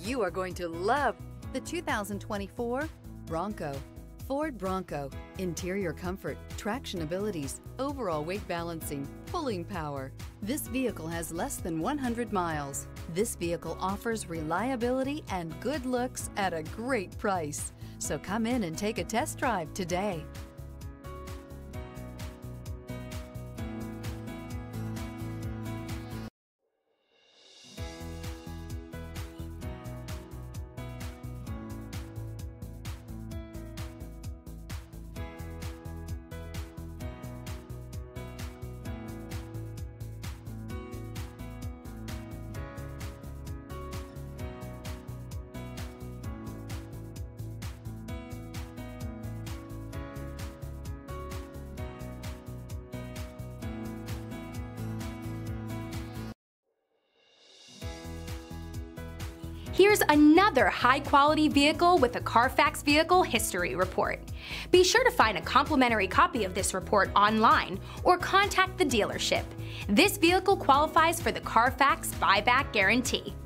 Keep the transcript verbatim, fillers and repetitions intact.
You are going to love the two thousand twenty-four Bronco. Ford Bronco. Interior comfort, traction abilities, overall weight balancing, pulling power. This vehicle has less than one hundred miles. This vehicle offers reliability and good looks at a great price. So come in and take a test drive today. Here's another high-quality vehicle with a Carfax Vehicle History Report. Be sure to find a complimentary copy of this report online or contact the dealership. This vehicle qualifies for the Carfax Buyback Guarantee.